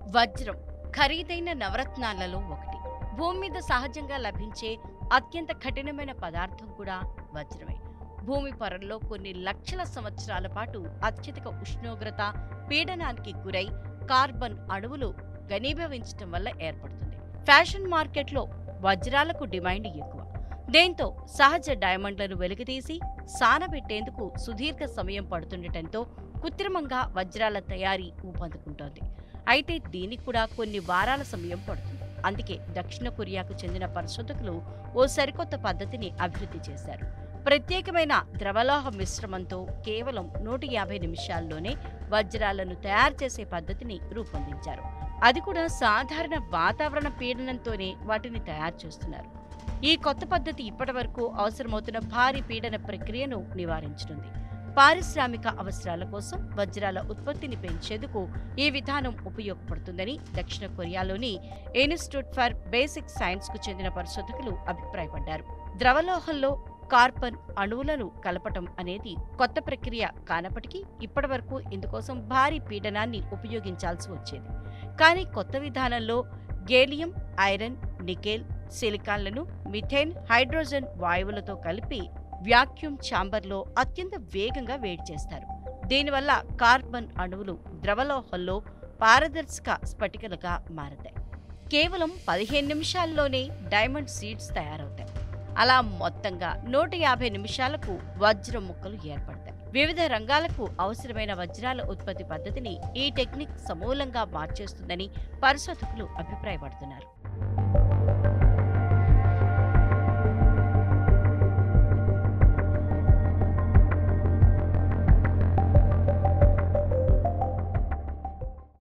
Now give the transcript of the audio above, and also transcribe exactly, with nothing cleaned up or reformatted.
వజ్రం ఖరీదైన నవరత్నాలలో ఒకటి. భూమి మీద సహజంగా లభించే అత్యంత కఠినమైన పదార్థం కూడా వజ్రమే. భూమి పొరల్లో కొన్ని లక్షల సంవత్సరాల పాటు అత్యధిక ఉష్ణోగ్రత పీడనానికి గురై కార్బన్ అణువులు ఘనీభవించటం వల్ల ఏర్పడుతుంది. ఫ్యాషన్ మార్కెట్లో వజ్రాలకు డిమాండ్ ఎక్కువ. దీంతో సహజ డైమండ్లను వెలికితీసి సానబెట్టేందుకు సుదీర్ఘ సమయం పడుతుండటంతో కృత్రిమంగా వజ్రాల తయారీ ఊపందుకుంటోంది. అయితే దీనికి కూడా కొన్ని వారాల సమయం పడుతుంది. అందుకే దక్షిణ కొరియాకు చెందిన పరిశోధకులు ఓ సరికొత్త పద్ధతిని అభివృద్ధి చేశారు. ప్రత్యేకమైన ద్రవలోహ మిశ్రమంతో కేవలం నూట యాభై నిమిషాల్లోనే వజ్రాలను తయారు చేసే పద్ధతిని రూపొందించారు. అది కూడా సాధారణ వాతావరణ పీడనంతోనే వాటిని తయారు చేస్తున్నారు. ఈ కొత్త పద్ధతి ఇప్పటివరకు అవసరమవుతున్న భారీ పీడన ప్రక్రియను నివారించనుంది. పారిశ్రామిక అవసరాల కోసం వజ్రాల ఉత్పత్తిని పెంచేందుకు ఈ విధానం ఉపయోగపడుతుందని దక్షిణ కొరియాలోని ఇన్స్టిట్యూట్ ఫర్ బేసిక్ సైన్స్ కు చెందిన పరిశోధకులు అభిప్రాయపడ్డారు. ద్రవలోహంలో కార్బన్ అణువులను కలపటం అనేది కొత్త ప్రక్రియ కానప్పటికీ ఇప్పటివరకు ఇందుకోసం భారీ పీడనాన్ని ఉపయోగించాల్సి వచ్చేది. కానీ కొత్త విధానంలో గేలియం, ఐరన్, నికెల్, సిలికాన్లను మిథేన్, హైడ్రోజన్ వాయువులతో కలిపి వ్యాక్యూమ్ ఛాంబర్లో అత్యంత వేగంగా వేడి చేస్తారు. దీనివల్ల కార్బన్ అణువులు ద్రవలోహంలో పారదర్శక స్ఫటికలుగా మారతాయి. కేవలం పదిహేను నిమిషాల్లోనే డైమండ్ సీడ్స్ తయారవుతాయి. అలా మొత్తంగా నూట యాభై నిమిషాలకు వజ్రం ముక్కలు ఏర్పడతాయి. వివిధ రంగాలకు అవసరమైన వజ్రాల ఉత్పత్తి పద్ధతిని ఈ టెక్నిక్ సమూలంగా మార్చేస్తుందని పరిశోధకులు అభిప్రాయపడుతున్నారు.